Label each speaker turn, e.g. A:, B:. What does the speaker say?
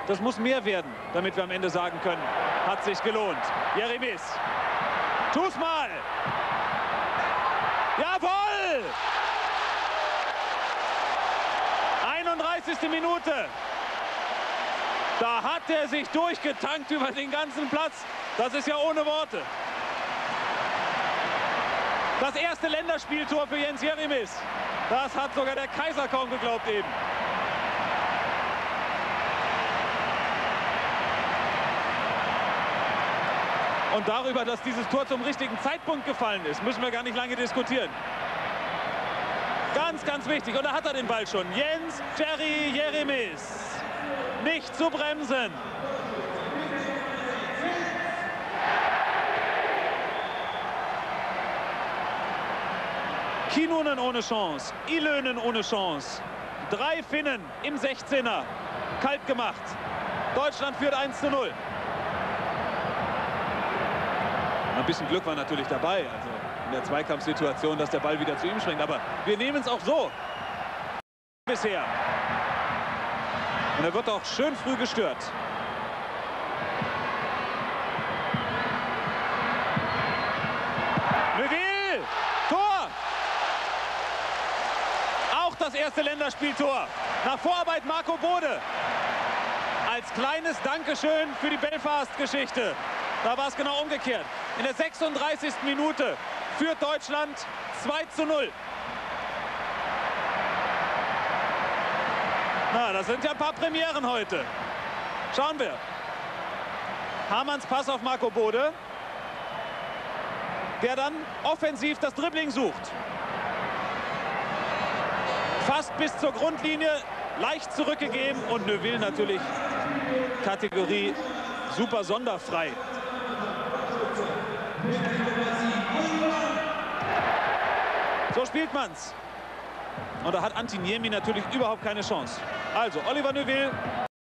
A: Das muss mehr werden, damit wir am Ende sagen können, hat sich gelohnt. Jeremis. Tu's mal. Jawohl! 31. Minute. Da hat er sich durchgetankt über den ganzen Platz. Das ist ja ohne Worte. Das erste Länderspieltor für Jens Jeremis. Das hat sogar der Kaiser kaum geglaubt eben. Und darüber, dass dieses Tor zum richtigen Zeitpunkt gefallen ist, müssen wir gar nicht lange diskutieren. Ganz, ganz wichtig. Und da hat er den Ball schon. Jens Jeremis. Nicht zu bremsen. Kinnunen ohne Chance. Ilönen ohne Chance. 3 Finnen im 16er. Kalt gemacht. Deutschland führt 1:0. Ein bisschen Glück war natürlich dabei, also in der Zweikampfsituation, dass der Ball wieder zu ihm schwingt. Aber wir nehmen es auch so bisher. Und er wird auch schön früh gestört. Neuville! Tor! Auch das erste Länderspieltor. Nach Vorarbeit Marco Bode. Als kleines Dankeschön für die Belfast-Geschichte. Da war es genau umgekehrt. In der 36. Minute führt Deutschland 2:0. Na, das sind ja ein paar Premieren heute. Schauen wir. Hamanns Pass auf Marco Bode, der dann offensiv das Dribbling sucht. Fast bis zur Grundlinie, leicht zurückgegeben und Neuville natürlich Kategorie super sonderfrei. So spielt man's. Und da hat Antti Niemi natürlich überhaupt keine Chance. Also Oliver Neuville.